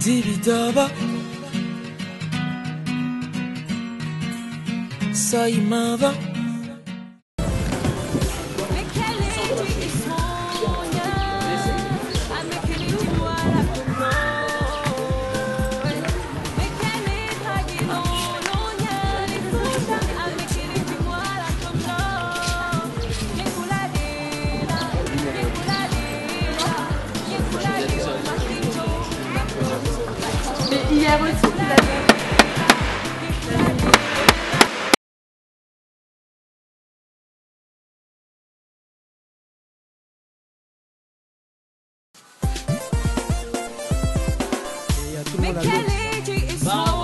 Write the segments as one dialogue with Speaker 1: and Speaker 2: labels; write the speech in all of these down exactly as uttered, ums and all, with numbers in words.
Speaker 1: Dibidaba Saimava
Speaker 2: Hier aussi, tu l'as dit.
Speaker 1: Mais quelle est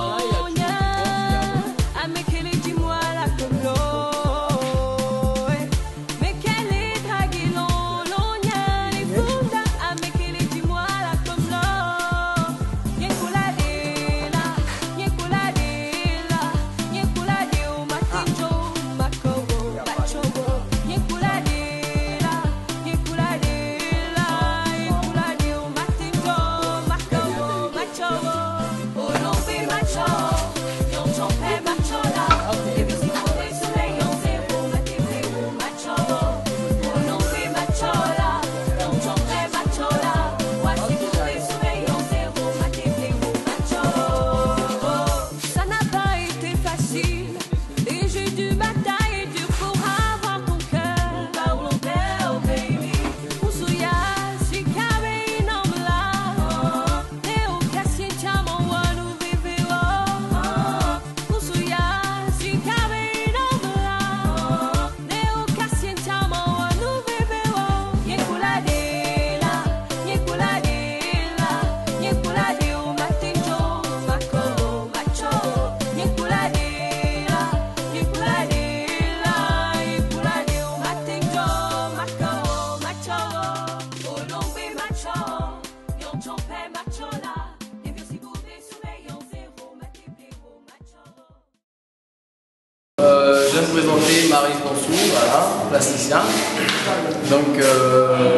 Speaker 3: Euh, je vais me présenter Marie Consou, voilà, plasticien. Donc, euh,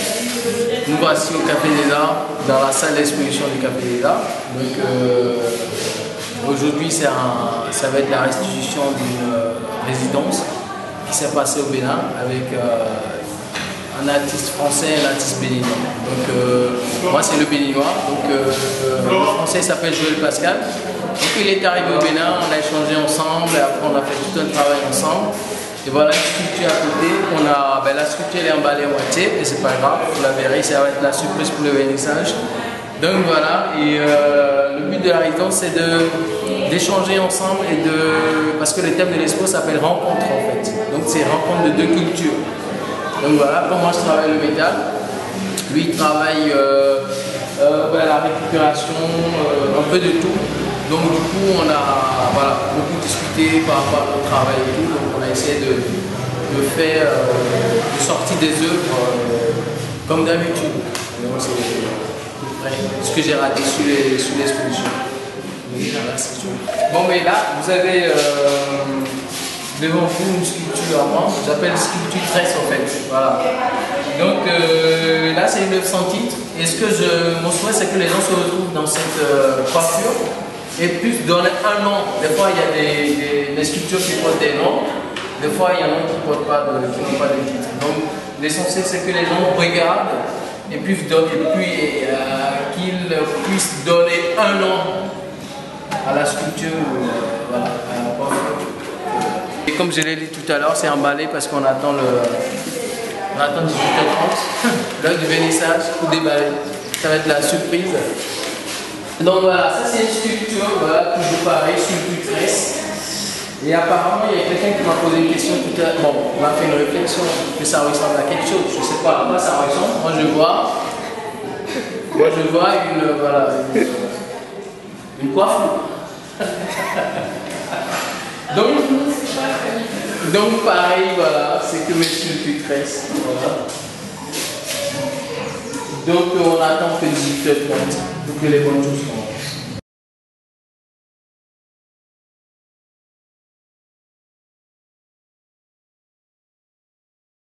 Speaker 3: nous voici au Café des Arts, dans la salle d'exposition du Café des Arts. Donc, euh, aujourd'hui, ça va être la restitution d'une euh, résidence qui s'est passée au Bénin avec euh, un artiste français et un artiste béninois. Donc, euh, moi, c'est le béninois. Donc, euh, le français s'appelle Joël Pascal. Donc, il est arrivé au Bénin, on a échangé ensemble et après on a fait tout un travail ensemble. Et voilà une sculpture à côté. On a, ben, la sculpture elle est emballée à moitié, mais c'est pas grave, vous la verrez, ça va être la surprise pour le vernissage. Donc voilà, et euh, le but de la résidence c'est d'échanger ensemble et de. Parce que le thème de l'expo s'appelle rencontre en fait. Donc c'est rencontre de deux cultures. Donc voilà, pour moi je travaille le métal, lui il travaille euh, euh, ben, la récupération, euh, un peu de tout. Donc du coup on a voilà, beaucoup discuté par rapport à notre travail et tout, donc on a essayé de, de faire, euh, de sortir des œuvres euh, comme d'habitude. Donc c'est ce que j'ai raté sur l'exposition. Bon mais là vous avez euh, devant vous une sculpture à moi, j'appelle sculpture tresse en fait. Voilà. Donc euh, là c'est une œuvre sans titre. Et ce que je, mon souhait c'est que les gens se retrouvent dans cette euh, coiffure. Et puis donner un nom. Des fois, il y a des, des, des sculptures qui portent des noms. Des fois, il y en a qui ne portent pas de, qui n'ont pas de titre. Donc, l'essentiel, c'est que les gens regardent et puis, et puis euh, qu'ils puissent donner un nom à la sculpture, euh, voilà, à la coiffure. Et comme je l'ai dit tout à l'heure, c'est emballé parce qu'on attend le, on attend dix-huit heures trente, l'heure du vernissage pour déballer. Ça va être la surprise. Donc voilà, ça c'est une sculpture, voilà, toujours pareil, sculpture tresse. Et apparemment, il y a quelqu'un qui m'a posé une question tout à l'heure. Bon, on m'a fait une réflexion que ça ressemble à quelque chose. Je ne sais pas à quoi ça ressemble. Moi je vois, moi je vois une, voilà, une, une coiffure. donc, donc pareil, voilà, c'est que mes sculptures tresse. Voilà. Donc on attend que dix-huit heures trente pour que les bonnes choses commencent.